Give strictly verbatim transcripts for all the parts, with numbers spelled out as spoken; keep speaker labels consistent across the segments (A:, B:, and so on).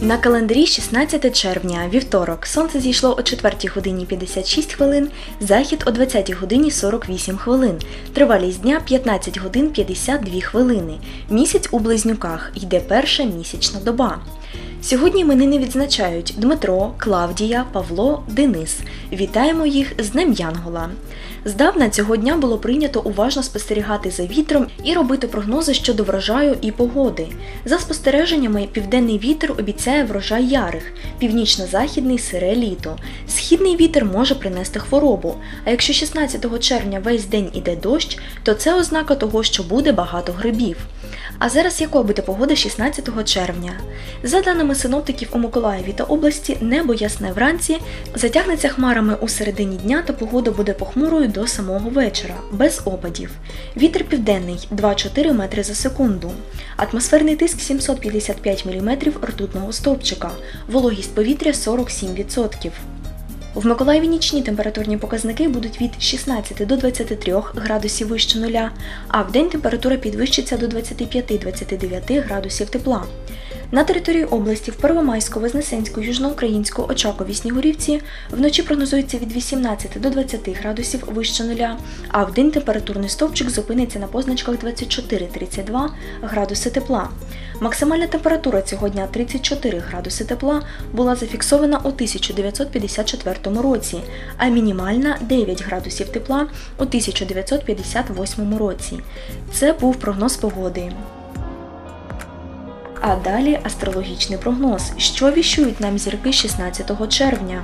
A: На календарі шістнадцяте червня, вівторок, сонце зійшло о четвертій годині п'ятдесят шість хвилин, захід о двадцятій годині сорок вісім хвилин, тривалість дня п'ятнадцять годин п'ятдесят дві хвилини, місяць у Близнюках, йде перша місячна доба. Сьогодні іменини відзначають Дмитро, Клавдія, Павло, Денис. Вітаємо їх з Днем Янгола. Здавна цього дня було прийнято уважно спостерігати за вітром і робити прогнози щодо врожаю і погоди. За спостереженнями, південний вітер обіцяє врожай ярих, північно-західний – сире літо. Східний вітер може принести хворобу, а якщо шістнадцятого червня весь день іде дощ, то це ознака того, що буде багато грибів. А зараз якою буде погода шістнадцятого червня? За даними синоптиків, у Миколаєві та області небо ясне вранці, затягнеться хмарами у середині дня та погода буде похмурою до самого вечора, без опадів. Вітер південний – два-чотири метри за секунду. Атмосферний тиск сімсот п'ятдесят п'ять міліметрів ртутного стовпчика. Вологість повітря сорок сім відсотків. В Миколаєві нічні температурні показники будуть від шістнадцяти до двадцяти трьох градусів вище нуля, а вдень температура підвищиться до двадцяти п'яти - двадцяти дев'яти градусів тепла. На території області в Первомайську, Вознесенську, Южноукраїнську, Очакові, Снігурівці вночі прогнозується від вісімнадцяти до двадцяти градусів вище нуля, а вдень температурний стовпчик зупиниться на позначках двадцять чотири - тридцять два градуси тепла. Максимальна температура цього дня тридцять чотири градуси тепла була зафіксована у тисяча дев'ятсот п'ятдесят четвертому році, а мінімальна дев'ять градусів тепла у тисяча дев'ятсот п'ятдесят восьмому році. Це був прогноз погоди. А далі астрологічний прогноз. Що віщують нам зірки шістнадцятого червня?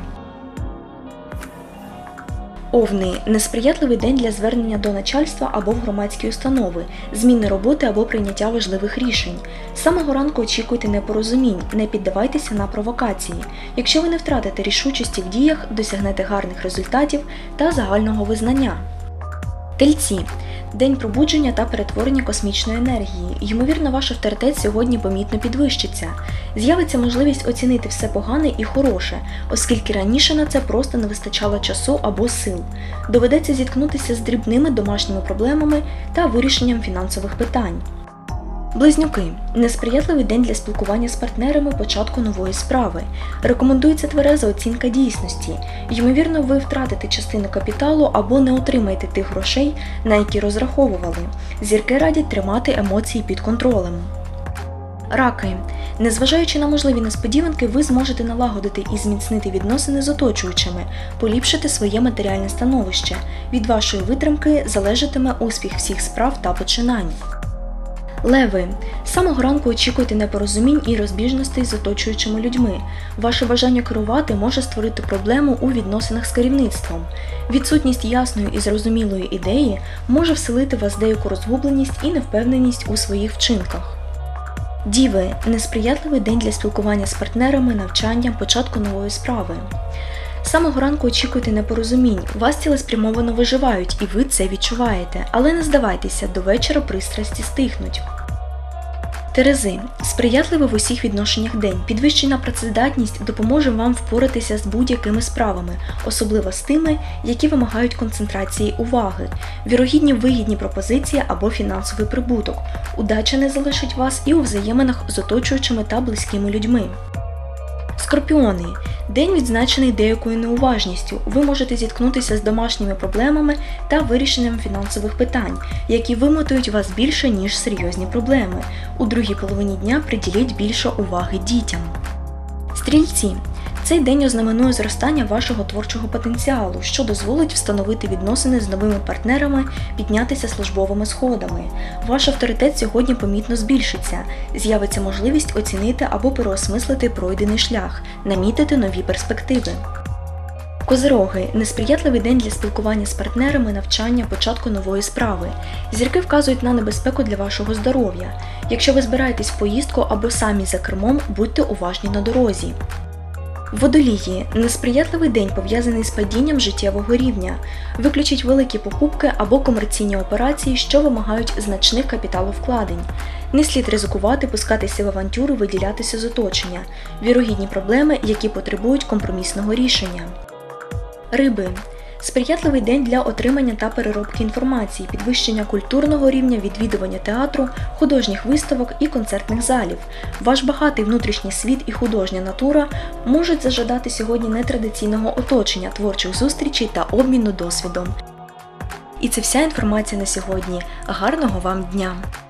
A: Овни – несприятливий день для звернення до начальства або в громадські установи, зміни роботи або прийняття важливих рішень. З самого ранку очікуйте непорозумінь, не піддавайтеся на провокації. Якщо ви не втратите рішучості в діях, досягнете гарних результатів та загального визнання. Тельці – день пробудження та перетворення космічної енергії. Ймовірно, ваш авторитет сьогодні помітно підвищиться. З'явиться можливість оцінити все погане і хороше, оскільки раніше на це просто не вистачало часу або сил. Доведеться зіткнутися з дрібними домашніми проблемами та вирішенням фінансових питань. Близнюки – несприятливий день для спілкування з партнерами початку нової справи. Рекомендується твереза оцінка дійсності. Ймовірно, ви втратите частину капіталу або не отримаєте тих грошей, на які розраховували. Зірки радять тримати емоції під контролем. Раки. Незважаючи на можливі несподіванки, ви зможете налагодити і зміцнити відносини з оточуючими, поліпшити своє матеріальне становище. Від вашої витримки залежатиме успіх всіх справ та починань. Леви. З самого ранку очікуйте непорозумінь і розбіжностей з оточуючими людьми. Ваше бажання керувати може створити проблему у відносинах з керівництвом. Відсутність ясної і зрозумілої ідеї може вселити в вас деяку розгубленість і невпевненість у своїх вчинках. Діви – несприятливий день для спілкування з партнерами, навчання, початку нової справи. З самого ранку очікуйте непорозумінь, вас цілеспрямовано виживають і ви це відчуваєте, але не здавайтеся, до вечора пристрасті стихнуть. Терези – сприятливий в усіх відношеннях день, підвищена працездатність допоможе вам впоратися з будь-якими справами, особливо з тими, які вимагають концентрації уваги, вірогідні вигідні пропозиції або фінансовий прибуток. Удача не залишить вас і у взаєминах з оточуючими та близькими людьми. Скорпіони – день відзначений деякою неуважністю. Ви можете зіткнутися з домашніми проблемами та вирішенням фінансових питань, які вимотують вас більше, ніж серйозні проблеми. У другій половині дня приділіть більше уваги дітям. Стрільці – цей день ознаменує зростання вашого творчого потенціалу, що дозволить встановити відносини з новими партнерами, піднятися службовими сходами. Ваш авторитет сьогодні помітно збільшиться, з'явиться можливість оцінити або переосмислити пройдений шлях, намітити нові перспективи. Козироги – несприятливий день для спілкування з партнерами, навчання, початку нової справи. Зірки вказують на небезпеку для вашого здоров'я. Якщо ви збираєтесь в поїздку або самі за кермом, будьте уважні на дорозі. Водолії – несприятливий день, пов'язаний з падінням життєвого рівня. Виключіть великі покупки або комерційні операції, що вимагають значних капіталовкладень. Не слід ризикувати, пускатися в авантюри, виділятися з оточення. Вірогідні проблеми, які потребують компромісного рішення. Риби. Сприятливий день для отримання та переробки інформації, підвищення культурного рівня, відвідування театру, художніх виставок і концертних залів. Ваш багатий внутрішній світ і художня натура можуть зажадати сьогодні нетрадиційного оточення, творчих зустрічей та обміну досвідом. І це вся інформація на сьогодні. Гарного вам дня!